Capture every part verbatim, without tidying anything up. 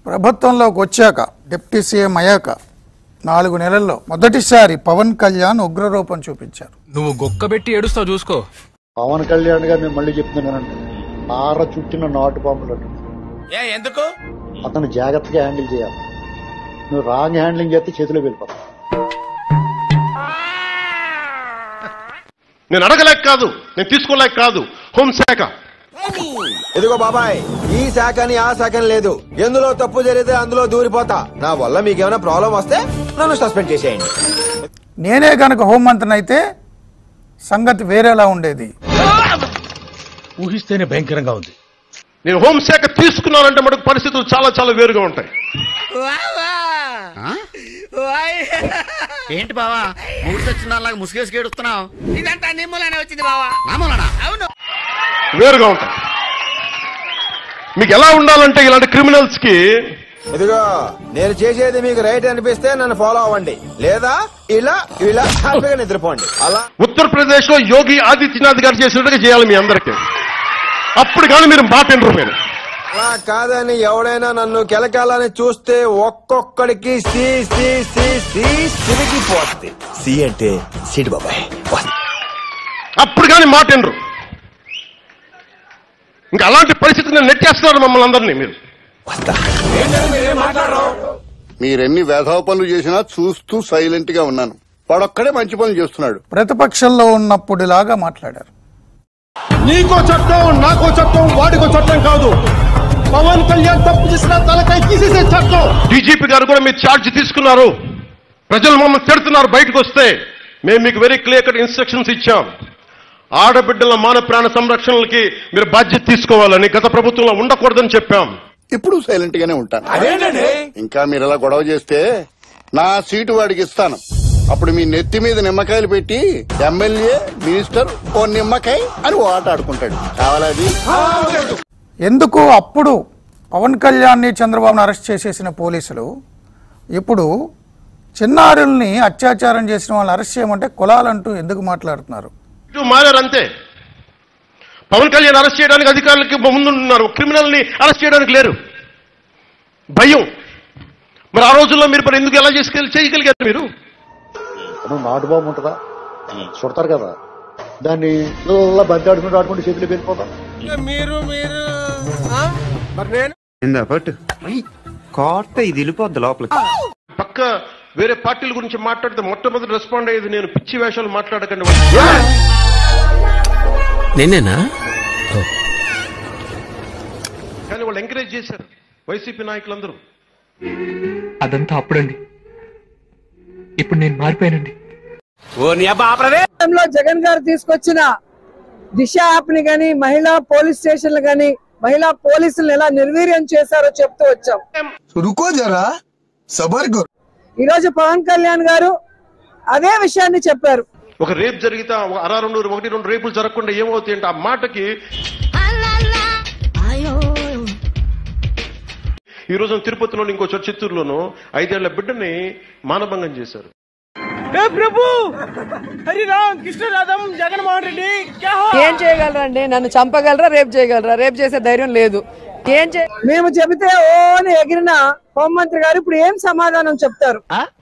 ప్రభుత్వంలోకి వచ్చాక deputy CM అయ్యాక నాలుగు నెలల్లో మొదటిసారి పవన్ కళ్యాణ్ ఉగ్రరూపం చూపించారు. నువ్వు గొక్కబెట్టి ఏడుస్తావు చూసుకో. పవన్ కళ్యాణ్ గారు నేను మళ్ళీ చెప్తున్నానండి, ఆర చుట్టిన నాటు బాంబులు ఎందుకు అతను జాగ్రత్తగా హ్యాండిల్ చేయాలి. నువ్వు రాంగ్ హ్యాండ్లింగ్ చేస్తే చేతిలో వెళ్ళిపోతావు. నేను అడగలేక కాదు, నేను తీసుకోలేక కాదు. హోంశాఖ ఇదిగో బాబాయ్, ఈ శాఖని ఆ శాఖని లేదు, ఎందులో తప్పు జరిగితే అందులో దూరిపోతా. నా వల్ల మీకేమైనా ప్రాబ్లం వస్తే నన్ను సస్పెండ్ చేసేయండి. నేనే గనక హోంమంత్రిని అయితే సంగతి వేరేలా ఉండేది. ఊహిస్తేనే భయంకరంగా ఉంది. నేను హోంశాఖ తీసుకున్నానంటే మనకు పరిస్థితులు చాలా చాలా వేరుగా ఉంటాయి. ఏంటి బావా మూడు సచ్చినాలాగా ముసుగేసి కేడుస్తున్నావు? ఇదంతా నీ మూలనే వచ్చింది బావా. నా మూలనా? అవును, వేరుగా ఉంటాయి. మీకు ఎలా ఉండాలంటే ఇలాంటి క్రిమినల్స్ కి, ఇదిగో నేను చేసేది మీకు రైట్ అనిపిస్తే నన్ను ఫాలో అవ్వండి, లేదా ఇలా ఇలా హ్యాపీగా నిద్రపోండి. అలా ఉత్తరప్రదేశ్ లో యోగి ఆదిత్యనాథ్ గారు చేసినట్టుగా చేయాలి మీ అందరికీ. అప్పుడు కానీ మీరు మాట వినరు. మీరు అలా కాదని ఎవడైనా నన్ను కెలకాలని చూస్తే ఒక్కొక్కడికి సి సి సి సి సిరిగిపోతుంది. సి అంటే సీడ్ బాబాయ్. అప్పుడు కానీ మాట వినరు. ఇంకా అలాంటి పరిస్థితిని నెట్టేస్తున్నారు మమ్మల్ని అందరినీ. మీరు మీరెన్ని వేధవ పనులు చేసినా చూస్తూ సైలెంట్ గా ఉన్నాను. వాడొక్కడే మంచి పనులు చేస్తున్నాడు. ప్రతిపక్షంలో ఉన్నప్పుడులాగా మాట్లాడారు. నీకో చట్టం, నాకో చట్టం, వాడికో చట్టం కాదు. పవన్ కళ్యాణ్ తప్పు చేసిన తలకాయ తీసేసే చట్టం. డీజీపీ గారు కూడా మీరు ఛార్జ్ తీసుకున్నారు. ప్రజలు మమ్మల్ని తిడుతున్నారు. బయటకు వస్తే మేము మీకు వెరీ క్లియర్ కట్ ఇన్స్ట్రక్షన్స్ ఇచ్చాం. ఆడబిడ్డల మాన ప్రాణ సంరక్షణలకి మీరు బాధ్యత తీసుకోవాలని, గత ప్రభుత్వంలో ఉండకూడదని చెప్పాం. ఇప్పుడు సైలెంట్ గానే ఉంటాను. ఇంకా మీరు ఇలా గొడవ చేస్తే నా సీటు వాడికి ఇస్తాను. అప్పుడు మీ నెత్తి మీద నిమ్మకాయలు పెట్టి ఎమ్మెల్యే మినిస్టర్ ఓ నిమ్మకాయ అని ఓ ఆట ఆడుకుంటాడు. కావాలది ఎందుకు అప్పుడు పవన్ కళ్యాణ్ని చంద్రబాబును అరెస్ట్ చేసేసిన పోలీసులు ఇప్పుడు చిన్నారుల్ని అత్యాచారం చేసిన వాళ్ళని అరెస్ట్ చేయమంటే కులాలంటూ ఎందుకు మాట్లాడుతున్నారు? మారారు అంతే. పవన్ కళ్యాణ్ అరెస్ట్ చేయడానికి అధికారులకి ముందున్నారు, క్రిమినల్ ని అరెస్ట్ చేయడానికి లేరు. భయం. మరి ఆ రోజుల్లో మీరు మరి ఎందుకు ఎలా చేసుకెళ్ళి చేయగలిగారు? మీరు నాటు బాంబు ఉంటుందా, చుడతారు కదా, దాన్ని ఇలా బంతి ఆడుకుంటూ ఆడుకుంటూ చేతిలో వెళ్ళిపోతాం. మీరు మీరు ఇది వెళ్ళిపోద్ది లోపలికి. పక్క వేరే పార్టీల గురించి మాట్లాడితే మొట్టమొదటి రెస్పాండ్ అయ్యేది నేను. పిచ్చి వేషాలు మాట్లాడకండి. నేనేనా? కానీ వాళ్ళు ఎంకరేజ్ చేశారు వైసీపీ నాయకులందరూ. అదంతా అప్పుడండి, ఇప్పుడు నేను మారిపోయానండి. జగన్ గారు తీసుకొచ్చిన దిశ యాప్ ని గాని, మహిళా పోలీస్ స్టేషన్లు గాని, మహిళా పోలీసులను ఎలా నిర్వీర్యం చేశారో చెప్తూ వచ్చాం. ఈ రోజు పవన్ కళ్యాణ్ గారు అదే విషయాన్ని చెప్పారు. ఒక రేప్ జరిగితే అర రెండు ఒకటి రెండు రేపులు జరగకుండా ఏమవుతాయి అంటే ఆ మాటకి ఈ రోజు తిరుపతిలోని ఇంకో చోట చిత్తూరులోనూ ఐదేళ్ల బిడ్డని మానభంగం చేశారు. ఏం చేయగలరండి? నన్ను చంపగలరా, రేపు చేయగలరా? రేపు చేసే ధైర్యం లేదు. ఏం చే మేము చెబితే ఓని ఎగిరిన హోంమంత్రి గారు ఇప్పుడు ఏం సమాధానం చెప్తారు?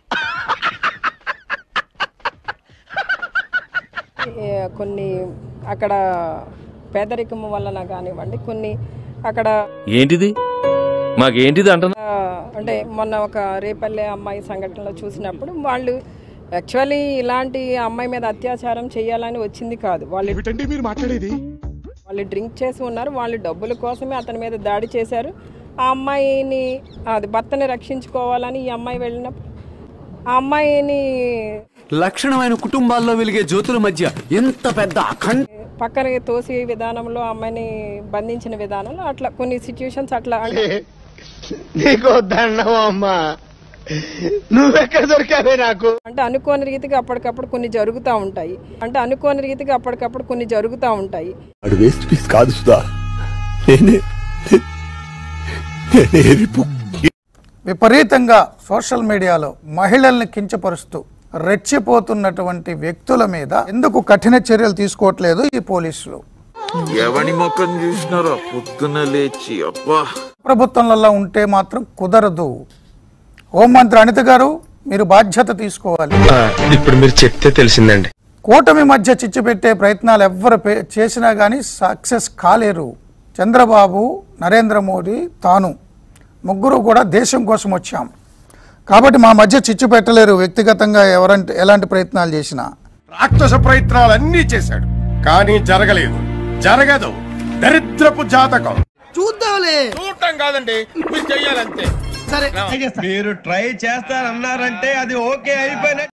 కొన్ని అక్కడ పేదరికం వలన కానివ్వండి, కొన్ని అక్కడ ఏంటిది మాకేంటిది అంటున్నా అంటే మొన్న ఒక రేపల్లె అమ్మాయి సంఘటనలో చూసినప్పుడు వాళ్ళు యాక్చువల్లీ ఇలాంటి అమ్మాయి మీద అత్యాచారం చేయాలని వచ్చింది కాదు. వాళ్ళు మీరు మాట్లాడేది వాళ్ళు డ్రింక్ చేసి ఉన్నారు. వాళ్ళు డబ్బుల కోసమే అతని మీద దాడి చేశారు. ఆ అమ్మాయిని అది భర్తని రక్షించుకోవాలని ఈ అమ్మాయి వెళ్ళినప్పుడు ఆ అమ్మాయిని లక్షణమైన కుటుంబాల్లో వెలిగే జ్యోతుల మధ్య ఎంత పెద్ద పక్కన తోసి విధానంలో అమ్మాయిని బంధించిన విధానంలో అట్లా కొన్ని సిచ్యువేషన్స్ అట్లా నీకు దండమమ్మా, నువ్వెక్కడ దొరికావే నాకు అంటే అనుకోని రీతిగా అప్పటికప్పుడు కొన్ని జరుగుతూ ఉంటాయి. అంటే అనుకోని రీతిగా అప్పటికప్పుడు కొన్ని జరుగుతూ ఉంటాయి. వేస్ట్ పీస్ కాదు సుధా. విపరీతంగా సోషల్ మీడియాలో మహిళల్ని కించపరుస్తూ రెచ్చిపోతున్నటువంటి వ్యక్తుల మీద ఎందుకు కఠిన చర్యలు తీసుకోవట్లేదు ఈ పోలీసులు? ఎవని మొక్కం చూసినారో పొద్దున్న లేచి అబ్బా. ప్రభుత్వంలో ఉంటే మాత్రం కుదరదు. హోంమంత్రి అనిత గారు మీరు బాధ్యత తీసుకోవాలి. ఇప్పుడు మీరు చెప్తే తెలిసిందండి. కూటమి మధ్య చిచ్చు పెట్టే ప్రయత్నాలు ఎవ్వరు చేసినా కానీ సక్సెస్ కాలేరు. చంద్రబాబు, నరేంద్ర మోడీ, తాను ముగ్గురు కూడా దేశం కోసం వచ్చాం కాబట్టి మా మధ్య చిచ్చు పెట్టలేరు. వ్యక్తిగతంగా ఎవరంటే ఎలాంటి ప్రయత్నాలు చేసినా రాక్షస ప్రయత్నాలు అన్ని చేశాడు కానీ జరగలేదు, జరగదు. దరిద్రపు జాతకం. చూద్దాంలే. చూడటం కాదండి, మీరు చెయ్యాలంతే. సరే మీరు ట్రై చేస్తారన్నారంటే అది ఓకే అయిపోయిన